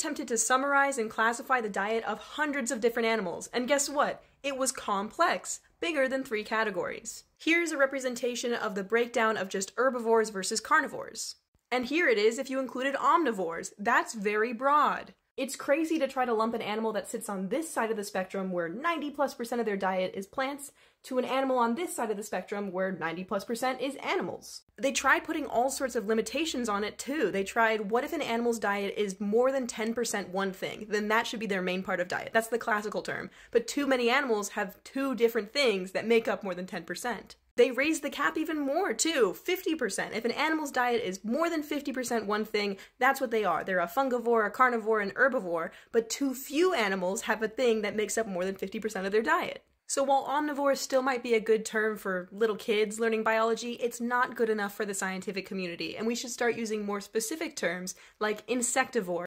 attempted to summarize and classify the diet of hundreds of different animals, and guess what? It was complex, bigger than 3 categories. Here's a representation of the breakdown of just herbivores versus carnivores. And here it is if you included omnivores. That's very broad. It's crazy to try to lump an animal that sits on this side of the spectrum where 90+% of their diet is plants to an animal on this side of the spectrum where 90+% is animals. They tried putting all sorts of limitations on it too. They tried, what if an animal's diet is more than 10% one thing? Then that should be their main part of diet. That's the classical term. But too many animals have 2 different things that make up more than 10%. They raised the cap even more, too, 50%. If an animal's diet is more than 50% one thing, that's what they are. They're a fungivore, a carnivore, an herbivore, but too few animals have a thing that makes up more than 50% of their diet. So while omnivore still might be a good term for little kids learning biology, it's not good enough for the scientific community, and we should start using more specific terms like insectivore.